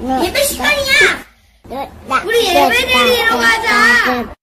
예배 시간이야. 우리 예배 드리러 가자.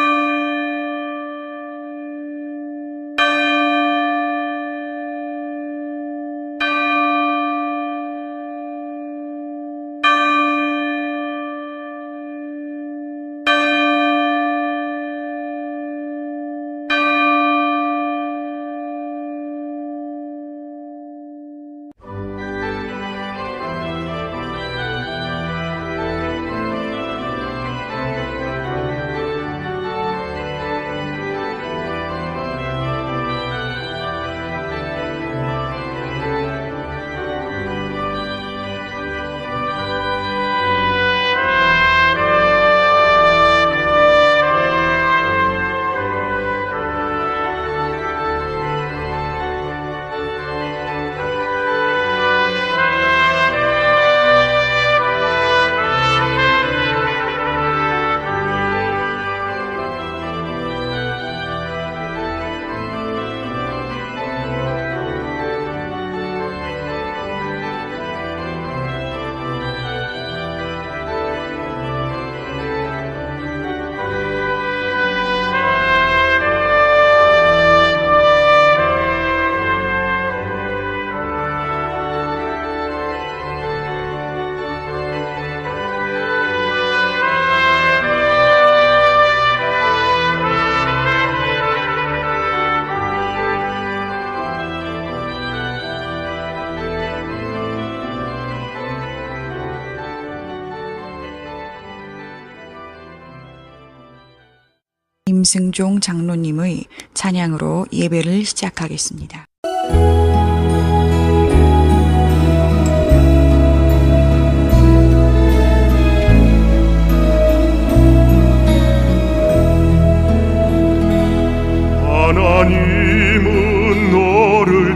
임승종 장로님의 찬양으로 예배를 시작하겠습니다. 하나님은 너를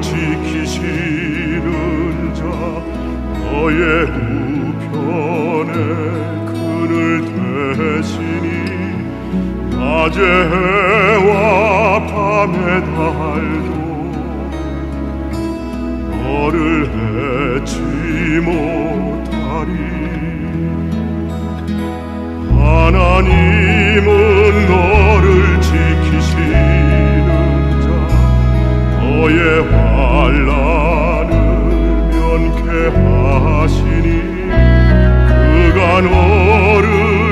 지키시는 자, 너의 우편에 그늘 되시니 낮에 해와 밤에 달도 너를 해치 못하리. 하나님은 너를 지키시는 자, 너의 환난을 면케하시니 그가 너를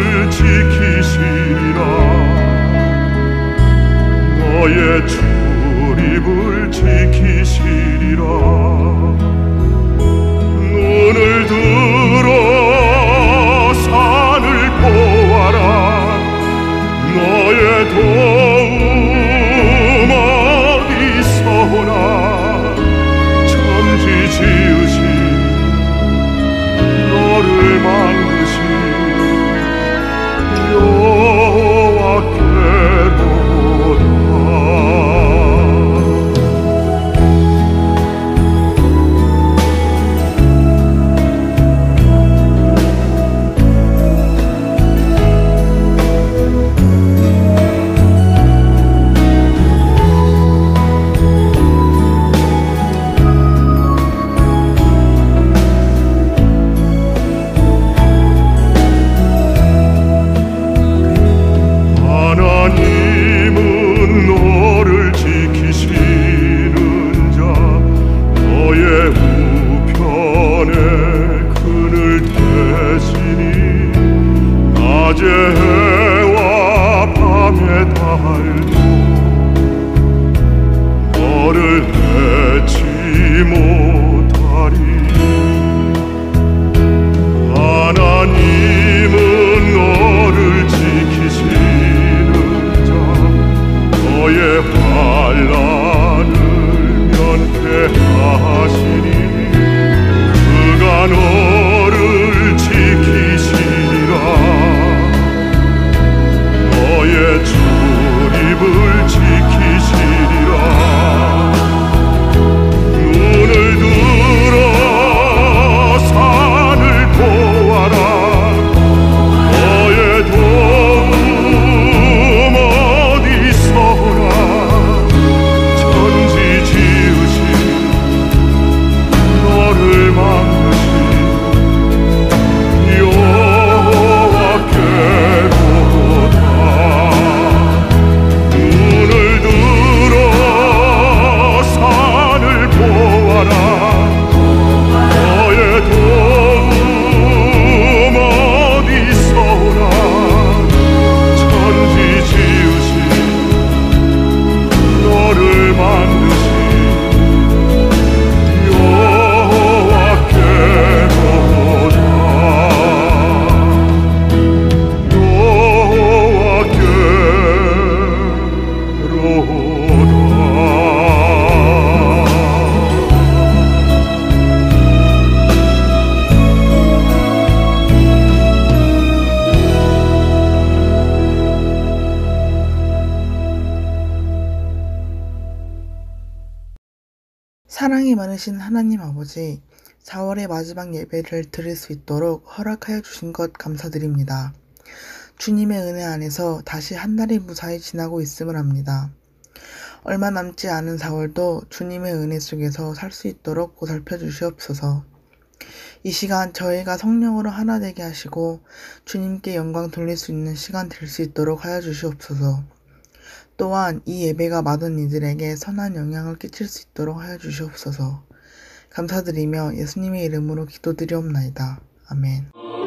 지키시리라. 너의 출입을 지키시리라. 눈을 들어 산을 보아라. 너의 도움 어디서 오나. 천지 지으신 너를 만드신 여호와께로다. 지키시리라. 눈을 사랑이 많으신 하나님 아버지, 4월의 마지막 예배를 드릴 수 있도록 허락하여 주신 것 감사드립니다. 주님의 은혜 안에서 다시 한 달이 무사히 지나고 있음을 압니다. 얼마 남지 않은 4월도 주님의 은혜 속에서 살 수 있도록 보살펴 주시옵소서. 이 시간 저희가 성령으로 하나 되게 하시고 주님께 영광 돌릴 수 있는 시간 될 수 있도록 하여 주시옵소서. 또한 이 예배가 많은 이들에게 선한 영향을 끼칠 수 있도록 하여 주시옵소서. 감사드리며 예수님의 이름으로 기도드리옵나이다. 아멘.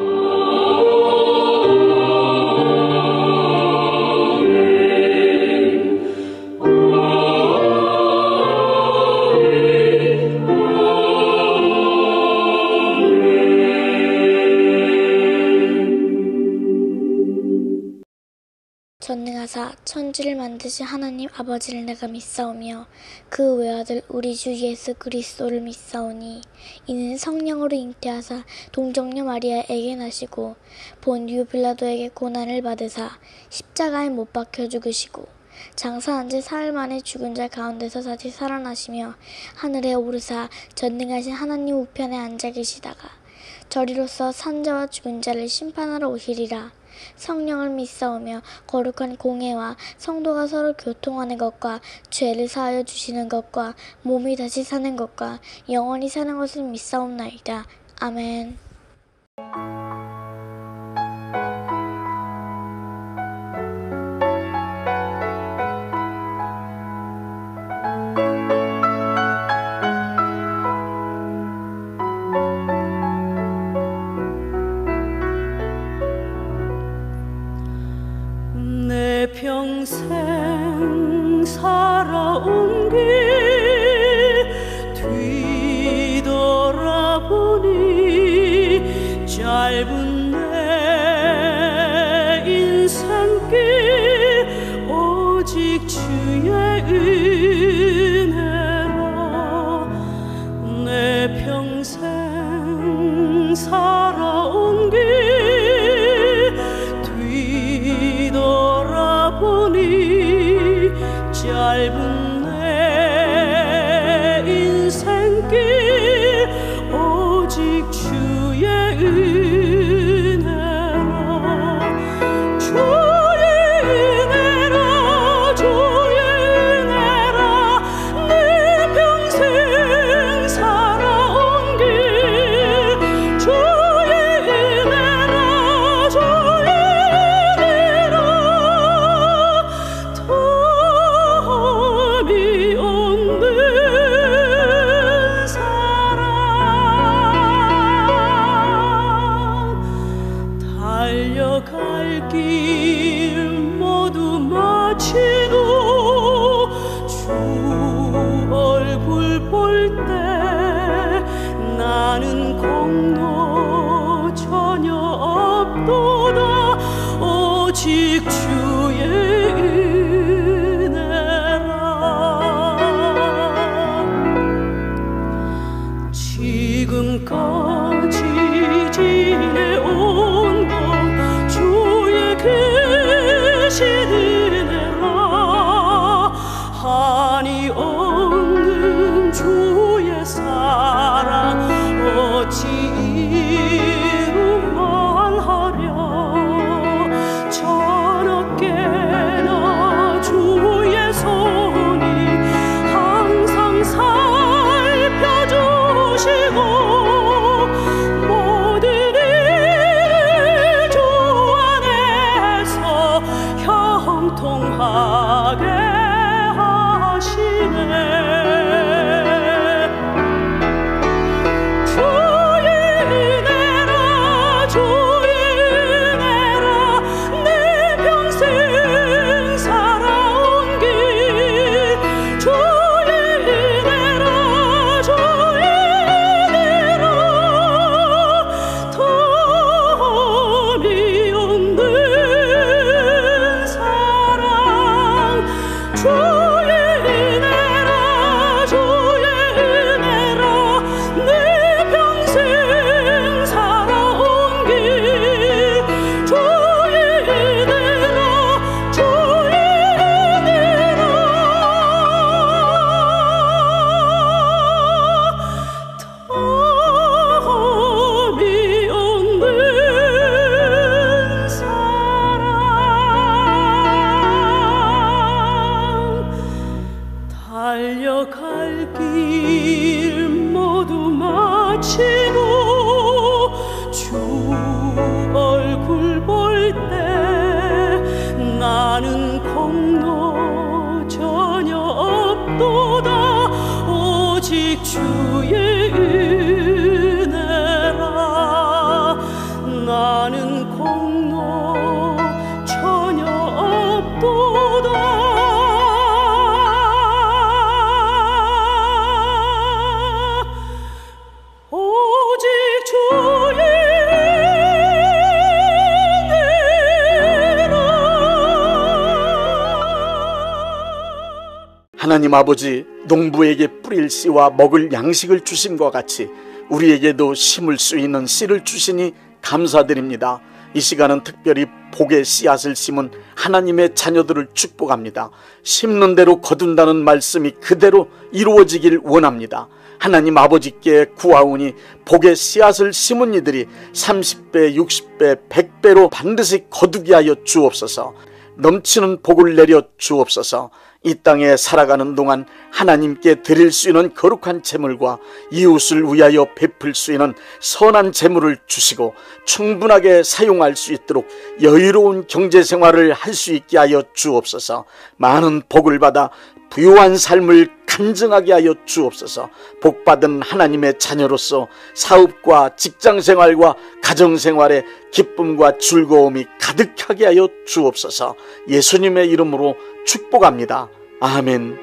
전능하사 천지를 만드신 하나님 아버지를 내가 믿사오며 그 외아들 우리 주 예수 그리스도를 믿사오니 이는 성령으로 잉태하사 동정녀 마리아에게 나시고 본디오 빌라도에게 고난을 받으사 십자가에 못 박혀 죽으시고 장사한 지 사흘 만에 죽은 자 가운데서 다시 살아나시며 하늘에 오르사 전능하신 하나님 우편에 앉아 계시다가 저리로서 산자와 죽은 자를 심판하러 오시리라. 성령을 믿사오며 거룩한 공회와 성도가 서로 교통하는 것과 죄를 사하여 주시는 것과 몸이 다시 사는 것과 영원히 사는 것을 믿사옵나이다. 아멘. 내 평생 살아온 길 뒤돌아보니 짧은 내 인생길 오직 주의 은혜라. 내 평생 살아온 길 돌아보니 짧은 내 인생길 오직 주의 은혜라. 주의 은혜라. 주의 은혜라. 내 평생 살아온 길 주의 은혜라. 주의 덤이 없는 사랑 달려갈 길 모두 마치고 주 얼굴 볼 때 나는 공로 전혀 없도다. 오직 주의 지금까지 지내온 것 주의 크신 은혜라. 한이 없는 주의 사랑 어찌 달려갈 길 모두 마치고 주 얼굴 볼 때 나는 공로 전혀 없도다 오직 주의 은혜라 나는 공로 전혀 없도다 오직 주의 은혜라 하나님 아버지, 농부에게 뿌릴 씨와 먹을 양식을 주심과 같이 우리에게도 심을 수 있는 씨를 주시니 감사드립니다. 이 시간은 특별히 복의 씨앗을 심은 하나님의 자녀들을 축복합니다. 심는 대로 거둔다는 말씀이 그대로 이루어지길 원합니다. 하나님 아버지께 구하오니 복의 씨앗을 심은 이들이 30배, 60배, 100배로 반드시 거두게 하여 주옵소서. 넘치는 복을 내려 주옵소서. 이 땅에 살아가는 동안 하나님께 드릴 수 있는 거룩한 재물과 이웃을 위하여 베풀 수 있는 선한 재물을 주시고 충분하게 사용할 수 있도록 여유로운 경제생활을 할 수 있게 하여 주옵소서. 많은 복을 받아 부유한 삶을 간증하게 하여 주옵소서. 복받은 하나님의 자녀로서 사업과 직장생활과 가정생활에 기쁨과 즐거움이 가득하게 하여 주옵소서. 예수님의 이름으로 축복합니다. 아멘.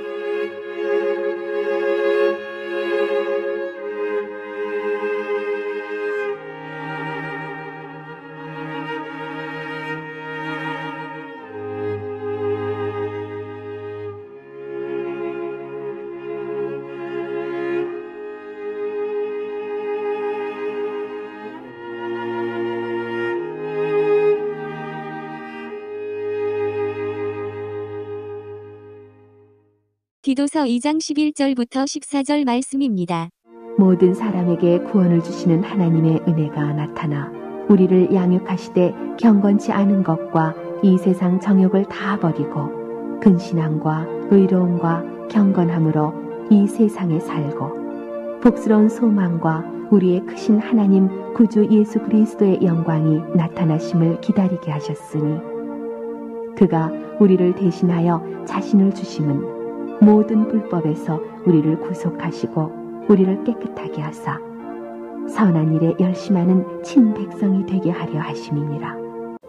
디도서 2장 11절부터 14절 말씀입니다. 모든 사람에게 구원을 주시는 하나님의 은혜가 나타나 우리를 양육하시되 경건치 않은 것과 이 세상 정욕을 다 버리고 근신함과 의로움과 경건함으로 이 세상에 살고 복스러운 소망과 우리의 크신 하나님 구주 예수 그리스도의 영광이 나타나심을 기다리게 하셨으니 그가 우리를 대신하여 자신을 주심은 모든 불법에서 우리를 구속하시고 우리를 깨끗하게 하사 선한 일에 열심하는 친백성이 되게 하려 하심이니라.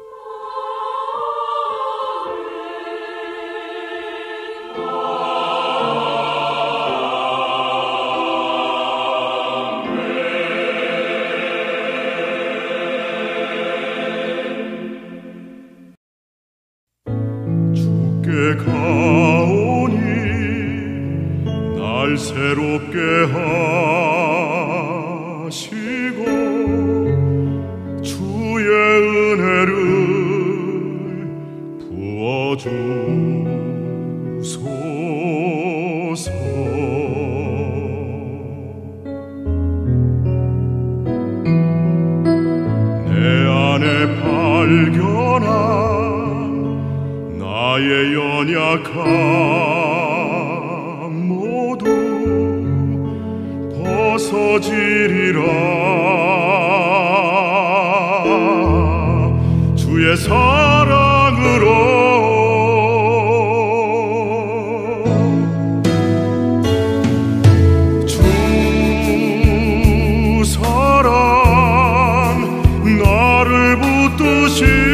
주께 가오니 날 새롭게 하시고 주의 은혜를 부어주소서. 내 안에 발견한 나의 연약함 모두 벗어지리라. 주의 사랑으로 주 사랑 나를 붙드시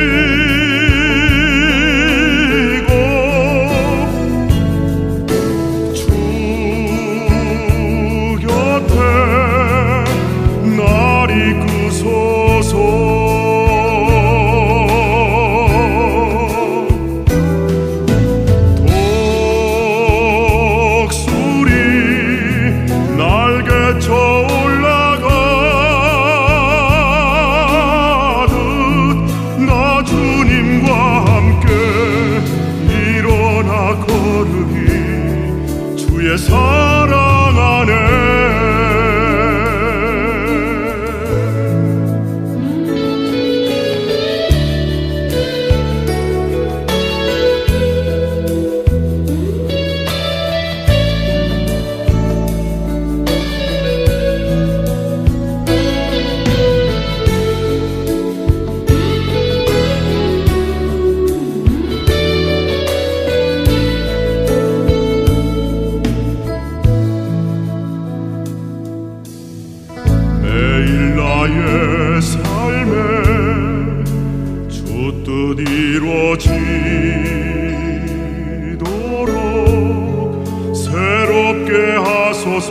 하소서.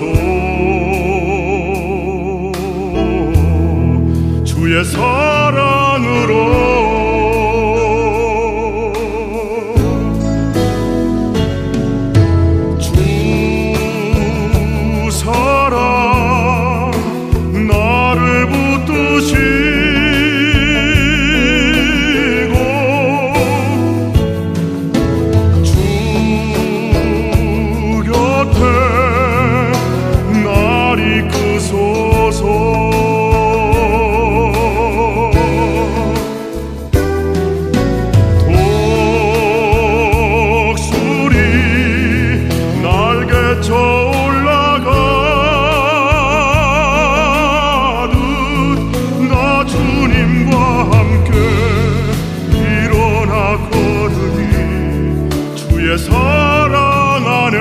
주의 사랑으로 사랑 안에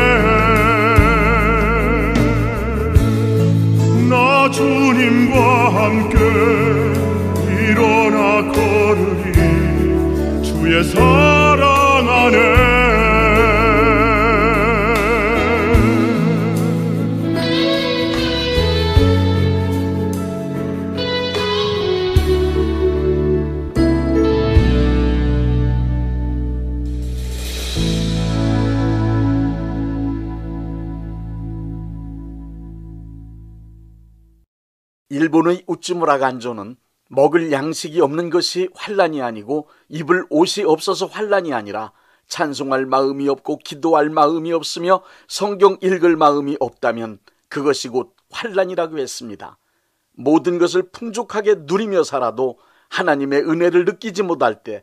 나 주님과 함께 일어나 걸으리. 주의 사랑 안에 일본의 우찌무라 간조는 먹을 양식이 없는 것이 환난이 아니고 입을 옷이 없어서 환난이 아니라 찬송할 마음이 없고 기도할 마음이 없으며 성경 읽을 마음이 없다면 그것이 곧 환난이라고 했습니다. 모든 것을 풍족하게 누리며 살아도 하나님의 은혜를 느끼지 못할 때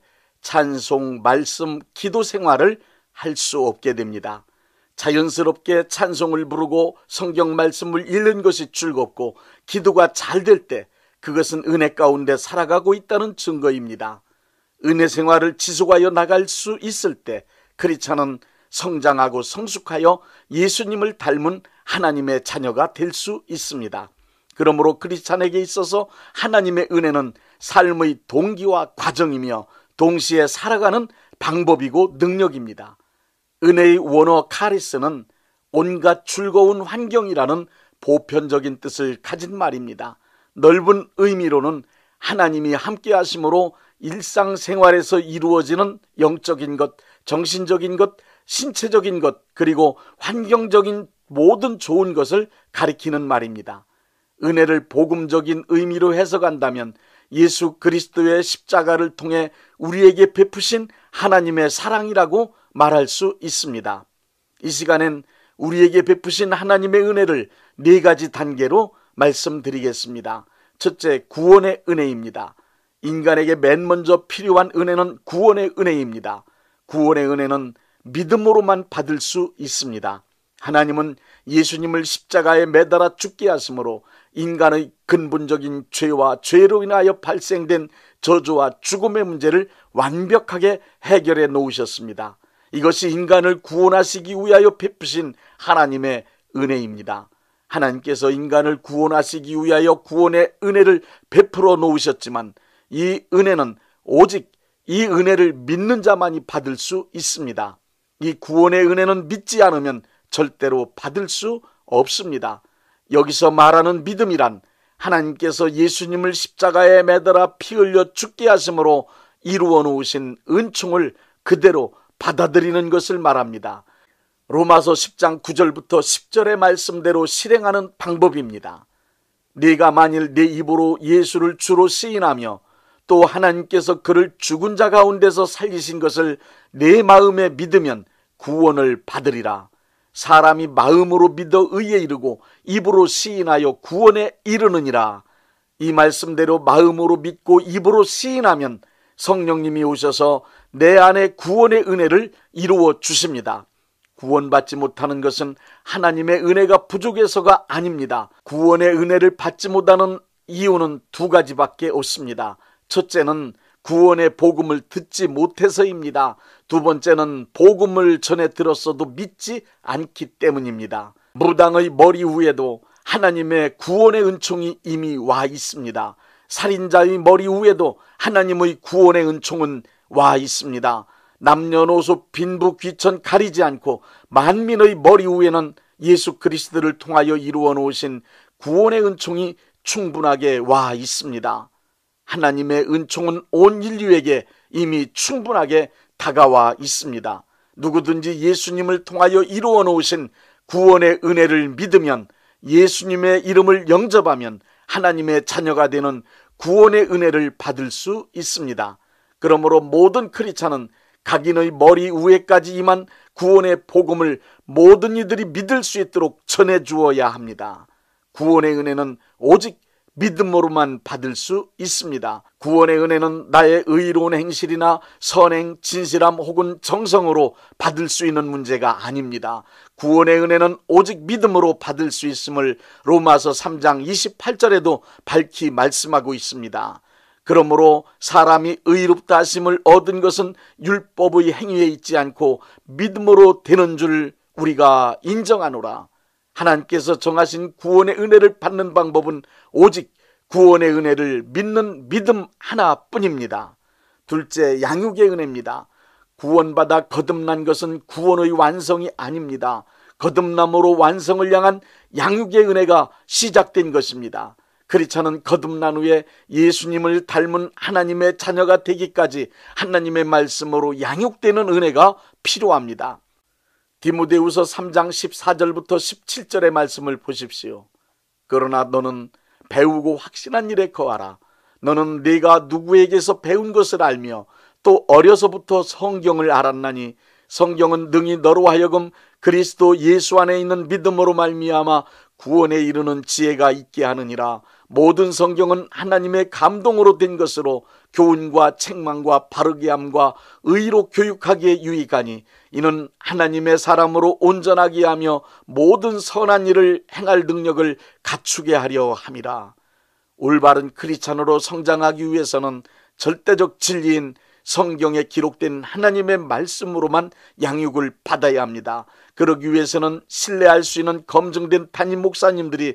찬송, 말씀, 기도 생활을 할 수 없게 됩니다. 자연스럽게 찬송을 부르고 성경 말씀을 읽는 것이 즐겁고 기도가 잘 될 때 그것은 은혜 가운데 살아가고 있다는 증거입니다. 은혜 생활을 지속하여 나갈 수 있을 때 크리스찬은 성장하고 성숙하여 예수님을 닮은 하나님의 자녀가 될 수 있습니다. 그러므로 크리스찬에게 있어서 하나님의 은혜는 삶의 동기와 과정이며 동시에 살아가는 방법이고 능력입니다. 은혜의 원어 카리스는 온갖 즐거운 환경이라는 보편적인 뜻을 가진 말입니다. 넓은 의미로는 하나님이 함께 하심으로 일상생활에서 이루어지는 영적인 것, 정신적인 것, 신체적인 것, 그리고 환경적인 모든 좋은 것을 가리키는 말입니다. 은혜를 복음적인 의미로 해석한다면 예수 그리스도의 십자가를 통해 우리에게 베푸신 하나님의 사랑이라고 말할 수 있습니다. 이 시간엔 우리에게 베푸신 하나님의 은혜를 4가지 단계로 말씀드리겠습니다. 첫째, 구원의 은혜입니다. 인간에게 맨 먼저 필요한 은혜는 구원의 은혜입니다. 구원의 은혜는 믿음으로만 받을 수 있습니다. 하나님은 예수님을 십자가에 매달아 죽게 하심으로 인간의 근본적인 죄와 죄로 인하여 발생된 저주와 죽음의 문제를 완벽하게 해결해 놓으셨습니다. 이것이 인간을 구원하시기 위하여 베푸신 하나님의 은혜입니다. 하나님께서 인간을 구원하시기 위하여 구원의 은혜를 베풀어 놓으셨지만 이 은혜는 오직 이 은혜를 믿는 자만이 받을 수 있습니다. 이 구원의 은혜는 믿지 않으면 절대로 받을 수 없습니다. 여기서 말하는 믿음이란 하나님께서 예수님을 십자가에 매달아 피 흘려 죽게 하심으로 이루어 놓으신 은총을 그대로 받아들이는 것을 말합니다. 로마서 10장 9절부터 10절의 말씀대로 실행하는 방법입니다. 네가 만일 네 입으로 예수를 주로 시인하며 또 하나님께서 그를 죽은 자 가운데서 살리신 것을 내 마음에 믿으면 구원을 받으리라. 사람이 마음으로 믿어 의에 이르고 입으로 시인하여 구원에 이르느니라. 이 말씀대로 마음으로 믿고 입으로 시인하면 성령님이 오셔서 내 안에 구원의 은혜를 이루어 주십니다. 구원받지 못하는 것은 하나님의 은혜가 부족해서가 아닙니다. 구원의 은혜를 받지 못하는 이유는 2가지밖에 없습니다. 첫째는 구원의 복음을 듣지 못해서입니다. 2번째는 복음을 전해 들었어도 믿지 않기 때문입니다. 무당의 머리 위에도 하나님의 구원의 은총이 이미 와 있습니다. 살인자의 머리 위에도 하나님의 구원의 은총은 와 있습니다. 남녀노소 빈부 귀천 가리지 않고 만민의 머리 위에는 예수 그리스도를 통하여 이루어 놓으신 구원의 은총이 충분하게 와 있습니다. 하나님의 은총은 온 인류에게 이미 충분하게 다가와 있습니다. 누구든지 예수님을 통하여 이루어 놓으신 구원의 은혜를 믿으면, 예수님의 이름을 영접하면 하나님의 자녀가 되는 구원의 은혜를 받을 수 있습니다. 그러므로 모든 크리스찬은 각인의 머리 위에까지 임한 구원의 복음을 모든 이들이 믿을 수 있도록 전해 주어야 합니다. 구원의 은혜는 오직 믿음으로만 받을 수 있습니다. 구원의 은혜는 나의 의로운 행실이나 선행, 진실함 혹은 정성으로 받을 수 있는 문제가 아닙니다. 구원의 은혜는 오직 믿음으로 받을 수 있음을 로마서 3장 28절에도 밝히 말씀하고 있습니다. 그러므로 사람이 의롭다 하심을 얻은 것은 율법의 행위에 있지 않고 믿음으로 되는 줄 우리가 인정하노라. 하나님께서 정하신 구원의 은혜를 받는 방법은 오직 구원의 은혜를 믿는 믿음 하나뿐입니다. 둘째, 양육의 은혜입니다. 구원받아 거듭난 것은 구원의 완성이 아닙니다. 거듭남으로 완성을 향한 양육의 은혜가 시작된 것입니다. 크리스찬은 거듭난 후에 예수님을 닮은 하나님의 자녀가 되기까지 하나님의 말씀으로 양육되는 은혜가 필요합니다. 디모데후서 3장 14절부터 17절의 말씀을 보십시오. 그러나 너는 배우고 확신한 일에 거하라. 너는 네가 누구에게서 배운 것을 알며 또 어려서부터 성경을 알았나니 성경은 능히 너로 하여금 그리스도 예수 안에 있는 믿음으로 말미암아 구원에 이르는 지혜가 있게 하느니라. 모든 성경은 하나님의 감동으로 된 것으로 교훈과 책망과 바르게 함과 의로 교육하기에 유익하니 이는 하나님의 사람으로 온전하게 하며 모든 선한 일을 행할 능력을 갖추게 하려 함이라. 올바른 크리스찬으로 성장하기 위해서는 절대적 진리인 성경에 기록된 하나님의 말씀으로만 양육을 받아야 합니다. 그러기 위해서는 신뢰할 수 있는 검증된 담임 목사님들이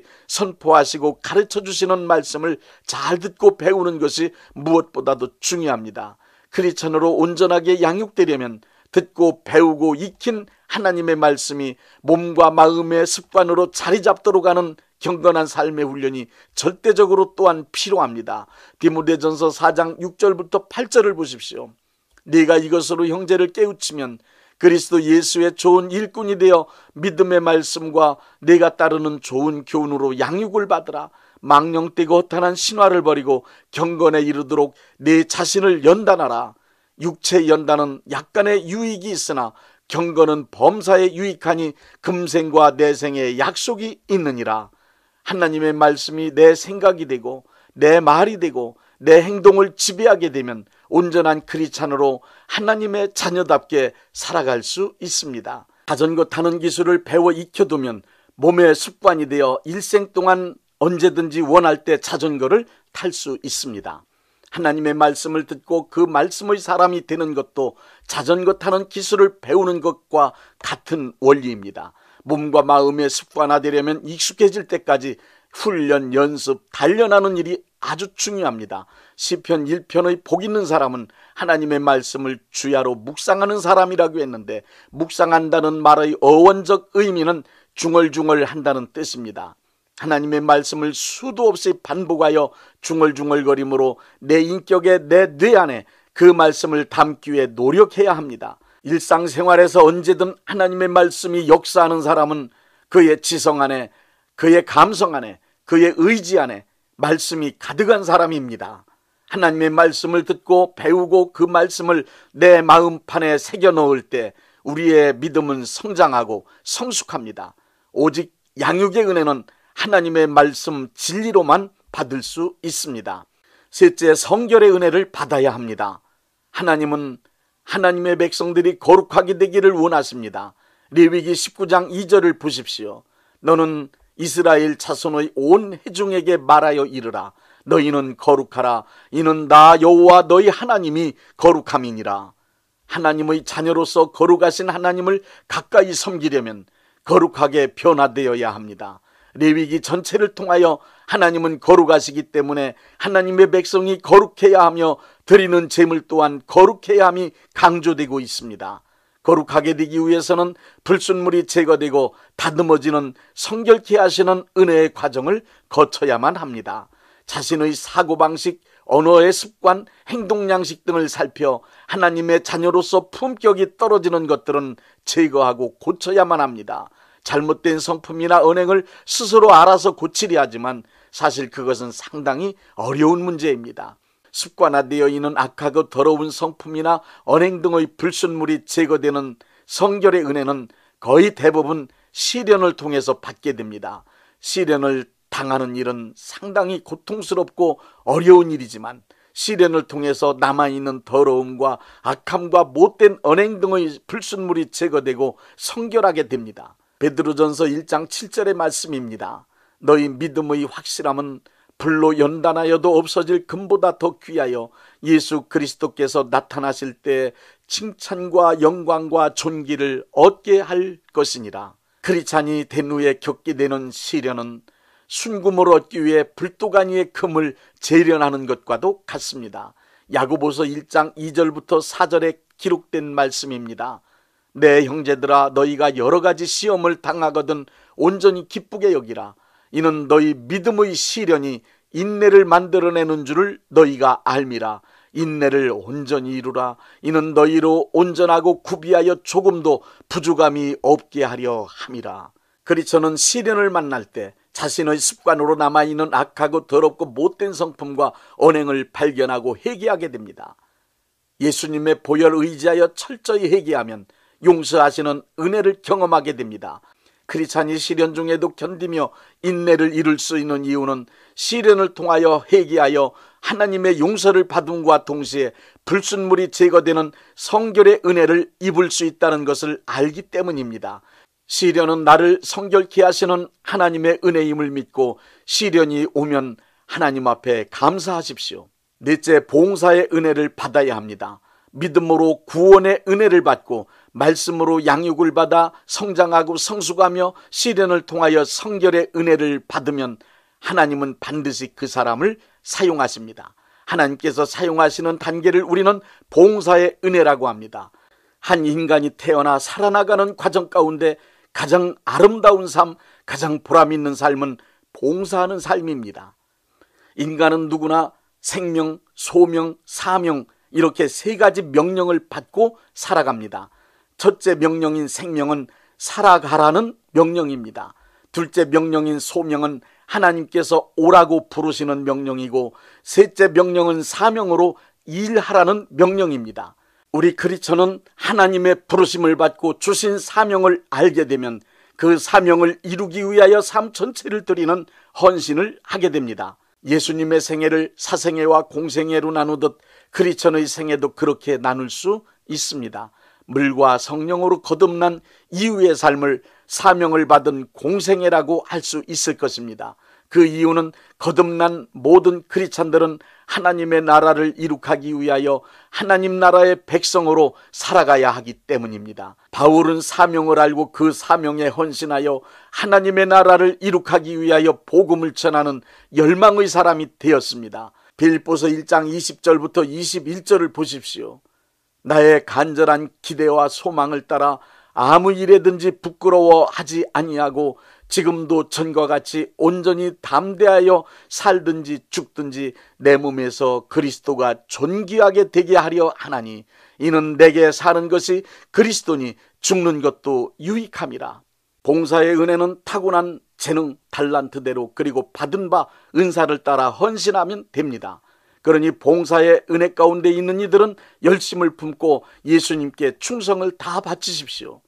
선포하시고 가르쳐 주시는 말씀을 잘 듣고 배우는 것이 무엇보다도 중요합니다. 크리스찬으로 온전하게 양육되려면 듣고 배우고 익힌 하나님의 말씀이 몸과 마음의 습관으로 자리 잡도록 하는 경건한 삶의 훈련이 절대적으로 또한 필요합니다. 디모데전서 4장 6절부터 8절을 보십시오. 네가 이것으로 형제를 깨우치면 그리스도 예수의 좋은 일꾼이 되어 믿음의 말씀과 네가 따르는 좋은 교훈으로 양육을 받으라. 망령되고 허탄한 신화를 버리고 경건에 이르도록 네 자신을 연단하라. 육체의 연단은 약간의 유익이 있으나 경건은 범사에 유익하니 금생과 내생에 약속이 있느니라. 하나님의 말씀이 내 생각이 되고 내 말이 되고 내 행동을 지배하게 되면 온전한 크리스찬으로 하나님의 자녀답게 살아갈 수 있습니다. 자전거 타는 기술을 배워 익혀두면 몸의 습관이 되어 일생 동안 언제든지 원할 때 자전거를 탈 수 있습니다. 하나님의 말씀을 듣고 그 말씀의 사람이 되는 것도 자전거 타는 기술을 배우는 것과 같은 원리입니다. 몸과 마음의 습관화되려면 익숙해질 때까지 훈련, 연습, 단련하는 일이 아주 중요합니다. 시편 1편의 복 있는 사람은 하나님의 말씀을 주야로 묵상하는 사람이라고 했는데, 묵상한다는 말의 어원적 의미는 중얼중얼 한다는 뜻입니다. 하나님의 말씀을 수도 없이 반복하여 중얼중얼거림으로 내 인격에, 내 뇌 안에 그 말씀을 담기 위해 노력해야 합니다. 일상생활에서 언제든 하나님의 말씀이 역사하는 사람은 그의 지성 안에, 그의 감성 안에, 그의 의지 안에 말씀이 가득한 사람입니다. 하나님의 말씀을 듣고 배우고 그 말씀을 내 마음판에 새겨 넣을 때 우리의 믿음은 성장하고 성숙합니다. 오직 양육의 은혜는 하나님의 말씀 진리로만 받을 수 있습니다. 셋째, 성결의 은혜를 받아야 합니다. 하나님은 하나님의 백성들이 거룩하게 되기를 원하십니다. 레위기 19장 2절을 보십시오. 너는 이스라엘 자손의 온 회중에게 말하여 이르라. 너희는 거룩하라. 이는 나 여호와 너희 하나님이 거룩함이니라. 하나님의 자녀로서 거룩하신 하나님을 가까이 섬기려면 거룩하게 변화되어야 합니다. 레위기 전체를 통하여 하나님은 거룩하시기 때문에 하나님의 백성이 거룩해야 하며 드리는 제물 또한 거룩해야 함이 강조되고 있습니다. 거룩하게 되기 위해서는 불순물이 제거되고 다듬어지는 성결케 하시는 은혜의 과정을 거쳐야만 합니다. 자신의 사고방식, 언어의 습관, 행동 양식 등을 살펴 하나님의 자녀로서 품격이 떨어지는 것들은 제거하고 고쳐야만 합니다. 잘못된 성품이나 언행을 스스로 알아서 고치려 하지만 사실 그것은 상당히 어려운 문제입니다. 습관화되어 있는 악하고 더러운 성품이나 언행 등의 불순물이 제거되는 성결의 은혜는 거의 대부분 시련을 통해서 받게 됩니다. 시련을 당하는 일은 상당히 고통스럽고 어려운 일이지만 시련을 통해서 남아있는 더러움과 악함과 못된 언행 등의 불순물이 제거되고 성결하게 됩니다. 베드로전서 1장 7절의 말씀입니다. 너희 믿음의 확실함은 불로 연단하여도 없어질 금보다 더 귀하여 예수 그리스도께서 나타나실 때 칭찬과 영광과 존귀를 얻게 할 것이니라. 크리스찬이 된 후에 겪게 되는 시련은 순금을 얻기 위해 불도가니의 금을 재련하는 것과도 같습니다. 야고보서 1장 2절부터 4절에 기록된 말씀입니다. 내 형제들아, 너희가 여러 가지 시험을 당하거든 온전히 기쁘게 여기라. 이는 너희 믿음의 시련이 인내를 만들어내는 줄을 너희가 알미라. 인내를 온전히 이루라. 이는 너희로 온전하고 구비하여 조금도 부족함이 없게 하려 함이라. 그리스도는 시련을 만날 때 자신의 습관으로 남아있는 악하고 더럽고 못된 성품과 언행을 발견하고 회개하게 됩니다. 예수님의 보혈 의지하여 철저히 회개하면 용서하시는 은혜를 경험하게 됩니다. 크리스찬이 시련 중에도 견디며 인내를 이룰 수 있는 이유는 시련을 통하여 회개하여 하나님의 용서를 받음과 동시에 불순물이 제거되는 성결의 은혜를 입을 수 있다는 것을 알기 때문입니다. 시련은 나를 성결케 하시는 하나님의 은혜임을 믿고 시련이 오면 하나님 앞에 감사하십시오. 넷째, 봉사의 은혜를 받아야 합니다. 믿음으로 구원의 은혜를 받고 말씀으로 양육을 받아 성장하고 성숙하며 시련을 통하여 성결의 은혜를 받으면 하나님은 반드시 그 사람을 사용하십니다. 하나님께서 사용하시는 단계를 우리는 봉사의 은혜라고 합니다. 한 인간이 태어나 살아나가는 과정 가운데 가장 아름다운 삶, 가장 보람 있는 삶은 봉사하는 삶입니다. 인간은 누구나 생명, 소명, 사명 이렇게 세 가지 명령을 받고 살아갑니다. 첫째 명령인 생명은 살아가라는 명령입니다. 둘째 명령인 소명은 하나님께서 오라고 부르시는 명령이고, 셋째 명령은 사명으로 일하라는 명령입니다. 우리 크리스천은 하나님의 부르심을 받고 주신 사명을 알게 되면 그 사명을 이루기 위하여 삶 전체를 드리는 헌신을 하게 됩니다. 예수님의 생애를 사생애와 공생애로 나누듯 크리스천의 생애도 그렇게 나눌 수 있습니다. 물과 성령으로 거듭난 이후의 삶을 사명을 받은 공생애라고 할 수 있을 것입니다. 그 이유는 거듭난 모든 크리스찬들은 하나님의 나라를 이룩하기 위하여 하나님 나라의 백성으로 살아가야 하기 때문입니다. 바울은 사명을 알고 그 사명에 헌신하여 하나님의 나라를 이룩하기 위하여 복음을 전하는 열망의 사람이 되었습니다. 빌립보서 1장 20절부터 21절을 보십시오. 나의 간절한 기대와 소망을 따라 아무 일에든지 부끄러워하지 아니하고 지금도 전과 같이 온전히 담대하여 살든지 죽든지 내 몸에서 그리스도가 존귀하게 되게 하려 하나니 이는 내게 사는 것이 그리스도니 죽는 것도 유익함이라. 봉사의 은혜는 타고난 재능, 달란트대로 그리고 받은 바 은사를 따라 헌신하면 됩니다. 그러니 봉사의 은혜 가운데 있는 이들은 열심을 품고 예수님께 충성을 다 바치십시오.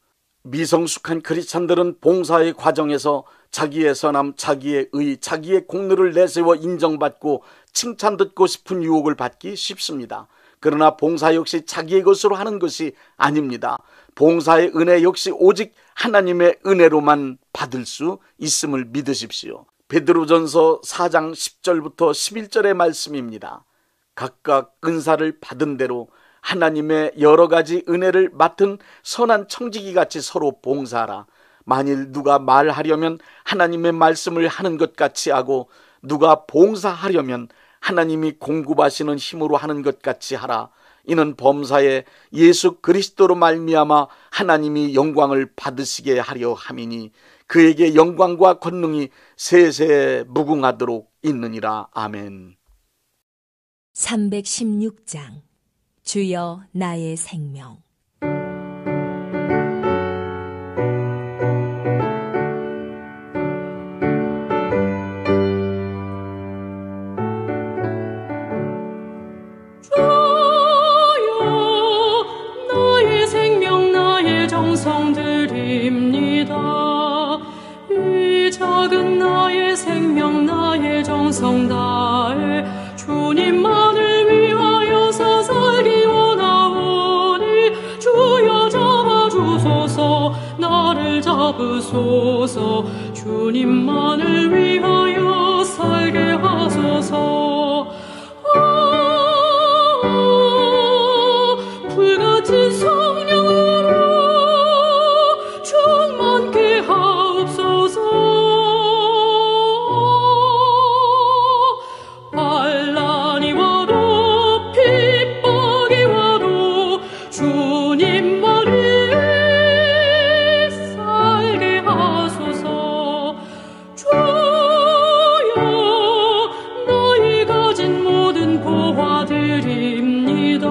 미성숙한 크리스찬들은 봉사의 과정에서 자기의 선함, 자기의 의, 자기의 공로를 내세워 인정받고 칭찬 듣고 싶은 유혹을 받기 쉽습니다. 그러나 봉사 역시 자기의 것으로 하는 것이 아닙니다. 봉사의 은혜 역시 오직 하나님의 은혜로만 받을 수 있음을 믿으십시오. 베드로전서 4장 10절부터 11절의 말씀입니다. 각각 은사를 받은 대로 하나님의 여러 가지 은혜를 맡은 선한 청지기 같이 서로 봉사하라. 만일 누가 말하려면 하나님의 말씀을 하는 것 같이 하고 누가 봉사하려면 하나님이 공급하시는 힘으로 하는 것 같이 하라. 이는 범사에 예수 그리스도로 말미암아 하나님이 영광을 받으시게 하려 함이니 그에게 영광과 권능이 세세 무궁하도록 있느니라. 아멘. 316장 주여 나의 생명. 작은 나의 생명 나의 정성 다해 주님만을 위하여서 살기 원하오니 주여 잡아주소서 나를 잡으소서 주님만을 위하여 살게 하소서. 불같은 성령으로 충만케 하옵소서. 환난이 와도 핍박이 와도 주님만을 살게 하소서. 주여 너희 가진 모든 보화드립니다.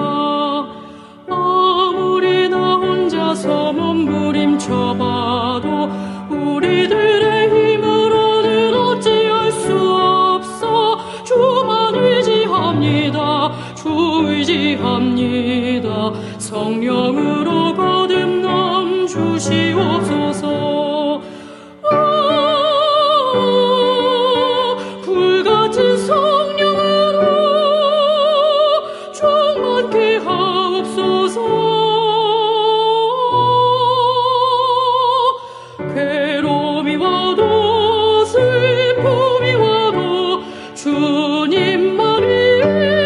아무리 나 혼자서 몸부림쳐봐도 우리들의 힘으로는 어찌할 수 없어. 주만 의지합니다. 주 의지합니다. 성령으로 거듭남 주시옵소서. 불같은 성령으로 충만케 하옵소서. 괴로움이 와도 슬픔이 와도 주님만을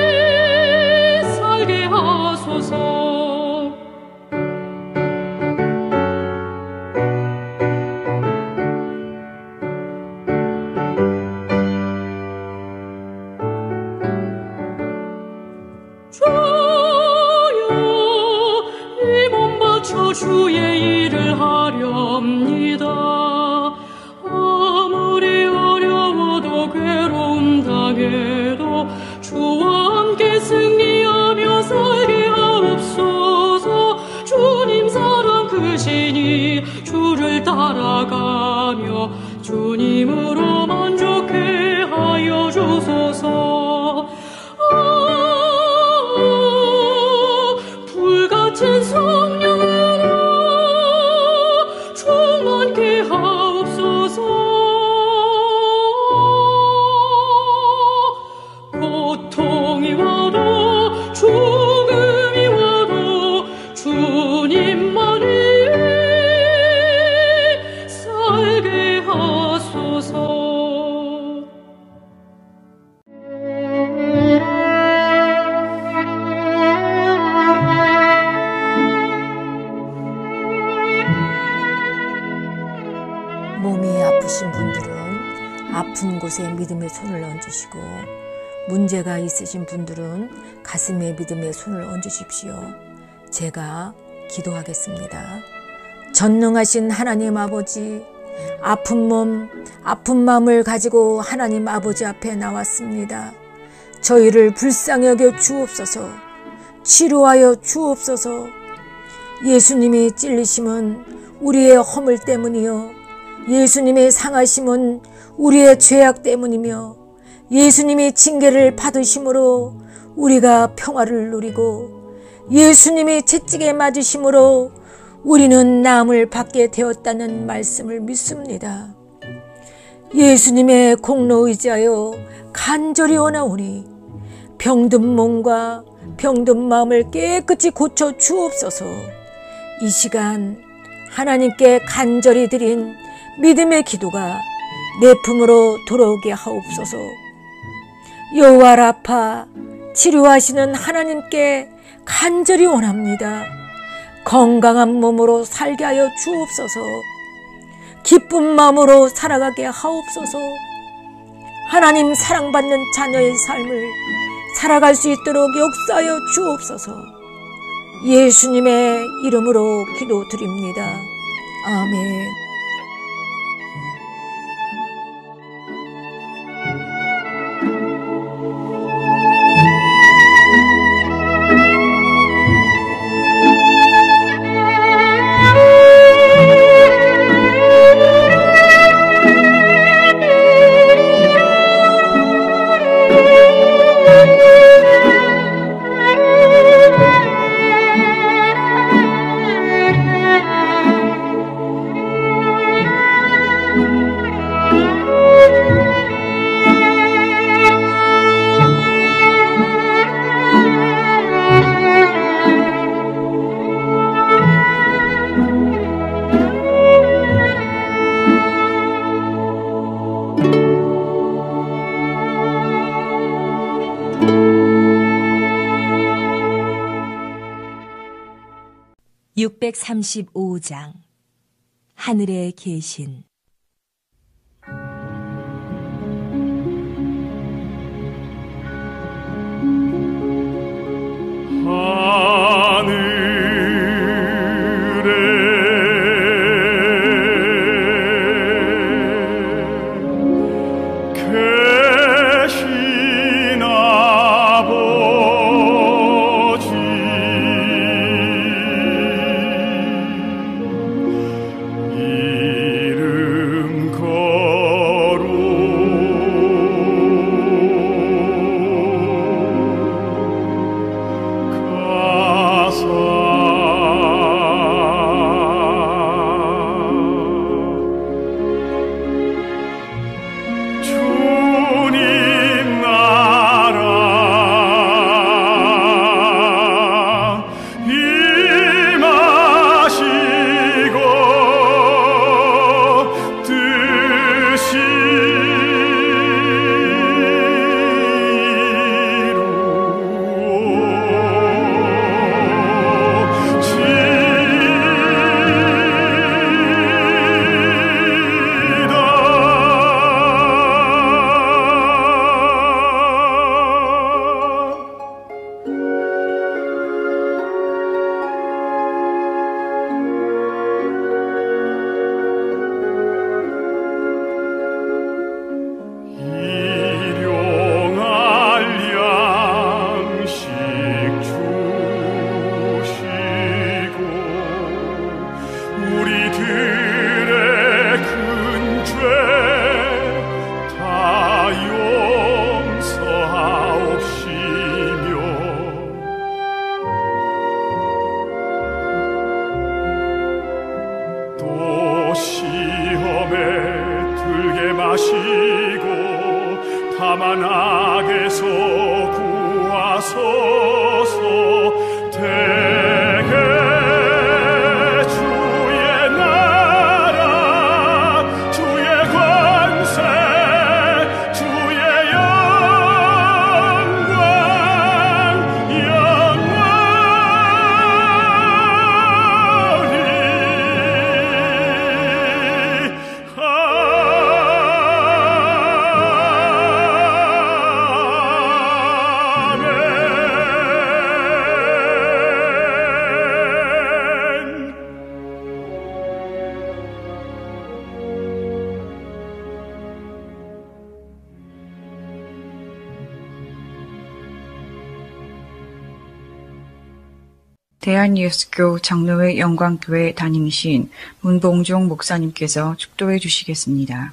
살게 하소서. 주여 이 몸 바쳐 주의 일을 하렵니다. 아무리 어려워도 괴로움 당해도 주와 함께 승리하며 살게 하옵소서. 주님 사랑 크시니 주를 따라가며 주님으로 만족해 하여 주소서. 불같은 성령으로 충만케 하옵소서. 고통이 와도 죽음이 와도 주님만을 살게 하소서. 몸이 아프신 분들은 아픈 곳에 믿음의 손을 얹으시고, 문제가 있으신 분들은 가슴에 믿음의 손을 얹으십시오. 제가 기도하겠습니다. 전능하신 하나님 아버지, 아픈 몸, 아픈 마음을 가지고 하나님 아버지 앞에 나왔습니다. 저희를 불쌍히 여겨 주옵소서. 치료하여 주옵소서. 예수님이 찔리심은 우리의 허물 때문이요, 예수님의 상하심은 우리의 죄악 때문이며, 예수님이 징계를 받으심으로 우리가 평화를 누리고, 예수님이 채찍에 맞으심으로 우리는 나음을 받게 되었다는 말씀을 믿습니다. 예수님의 공로 의지하여 간절히 원하오니 병든 몸과 병든 마음을 깨끗이 고쳐 주옵소서. 이 시간 하나님께 간절히 드린 믿음의 기도가 내 품으로 돌아오게 하옵소서. 여호와 라파, 치료하시는 하나님께 간절히 원합니다. 건강한 몸으로 살게 하여 주옵소서. 기쁜 마음으로 살아가게 하옵소서. 하나님 사랑받는 자녀의 삶을 살아갈 수 있도록 역사하여 주옵소서. 예수님의 이름으로 기도드립니다. 아멘. (635장) 하늘에 계신 다만 악에서 구하소서. 대개 주의 나라 주의 권세 주의 영광 대한예수교 장로회 영광교회 담임이신 문봉종 목사님께서 축도해 주시겠습니다.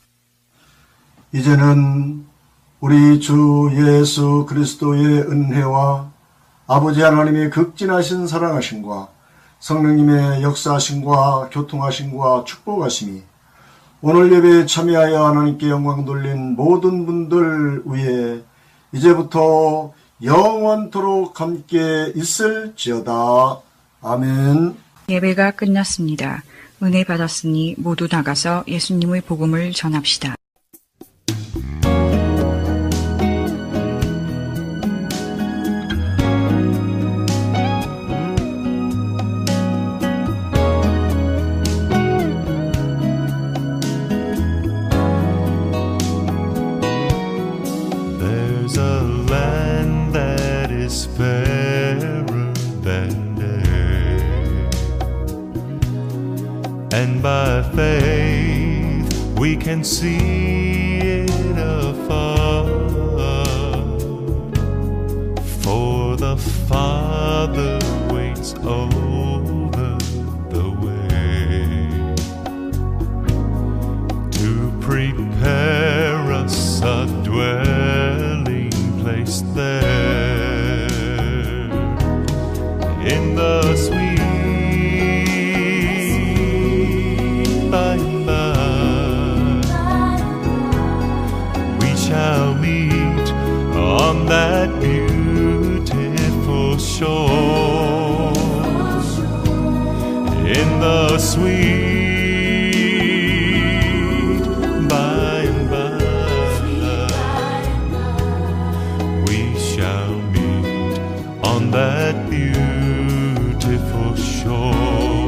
이제는 우리 주 예수 그리스도의 은혜와 아버지 하나님의 극진하신 사랑하심과 성령님의 역사하심과 교통하심과 축복하심이 오늘 예배에 참여하여 하나님께 영광 돌린 모든 분들 위에 이제부터 영원토록 함께 있을지어다. 아멘. 예배가 끝났습니다. 은혜 받았으니 모두 나가서 예수님의 복음을 전합시다. There's a land that is fairer than faith we can see it afar, for the Father waits over the way to prepare us a dwelling place there in the sweet by and by. We shall meet on that beautiful shore in the sweet by and by. We shall meet on that beautiful shore.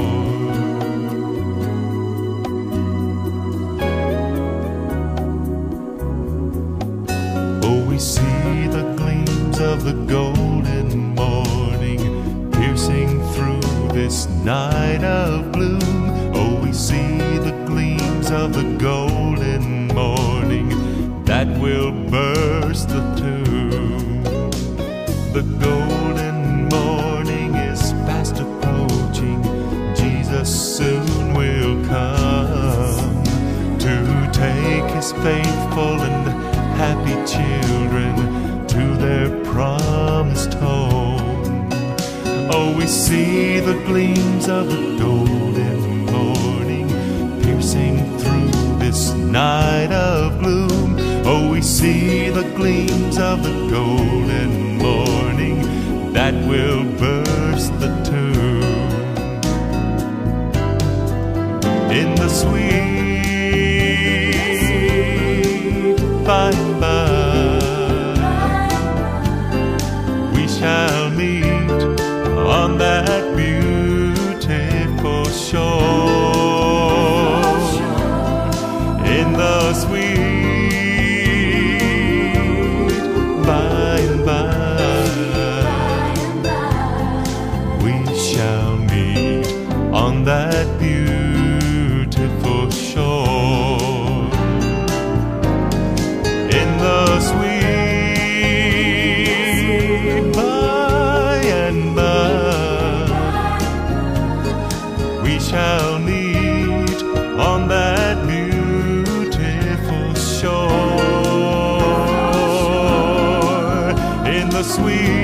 We see the gleams of the golden morning piercing through this night of gloom. Oh, we see the gleams of the golden morning that will burst the tomb. The golden morning is fast approaching. Jesus soon will come to take his faithful and happy children to their promised home. Oh, we see the gleams of the golden morning piercing through this night of gloom. Oh, we see the gleams of the golden morning that will burst the tomb in the sweet by and by. We shall meet on that beautiful shore in the sweet by and by. We shall meet on that beautiful shore in the sweet by and by. We shall meet on that beautiful shore in the sweet